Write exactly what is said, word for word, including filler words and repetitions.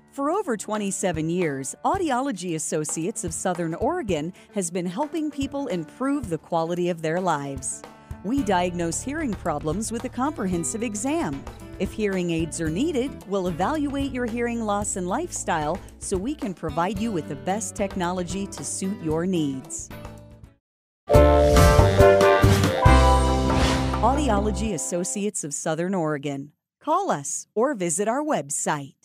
For over twenty-seven years, Audiology Associates of Southern Oregon has been helping people improve the quality of their lives. We diagnose hearing problems with a comprehensive exam. If hearing aids are needed, we'll evaluate your hearing loss and lifestyle so we can provide you with the best technology to suit your needs. Audiology Associates of Southern Oregon. Call us or visit our website.